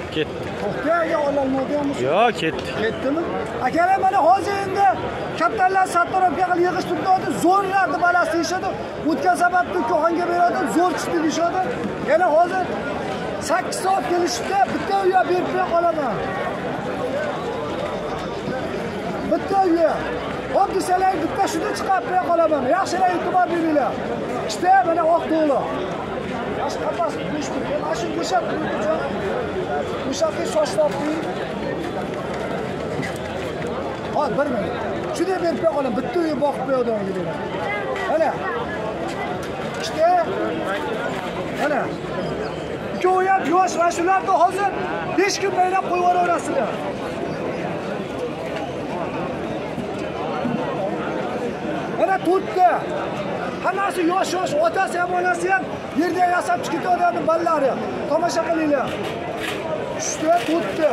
Ketdi. To'xtaga ololmadingmi? Yo'q, ketdi. Ketdimi? Akalar mana hozir endi kattalar Sattorovga qilib yig'ishtirdi, zo'rlarni balasi deyishadi. O'tgan sababni Ko'xonga beradi, zo'r chiqdi deyishadi. Yana hozir 8 soat kelishibdi, bitta uy berib qolaman. Bitta uy. Hop desalar bitta shuni chiqarib qo'ya qolaman. Yaxshilar e'tibor beringlar. Ikkita mana oq to'g'ri. Yosh qapas go'sht. Mana shu go'sht. Go'shtni shoshlatib. Hop, bir minut. Shuni berib qo'ya qolaman. Bitta uy boqib qo'yadi unga. Mana. Ikkita. Mana. Ikkovi ham yosh va shularni hozir 5 kun maylab qo'yib yuborasizlar. Mana to'rtta. Hammasi yosh, otasi ham onasi ham yerda yasab chiqib ketadi ballari. Tomosha qilinglar. 3 ta, 4 ta.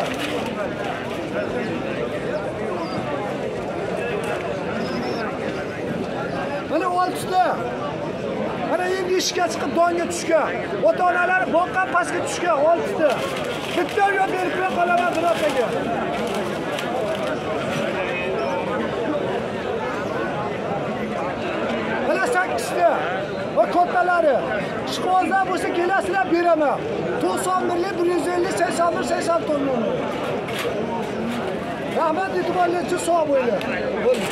Mana 6 ta. Mana endi ishga chiqib donga tushgan. Ota-onalari boqqan pastga tushgan 6 ta. Bitta uy berib qolaman birotaga. Mana 8 ta. Va kattalari. Ishqozlar bo'lsa kelasizlar beraman. 91 150 81 80 tonna. Rahmat e'tiborlar uchun sog' bo'ling.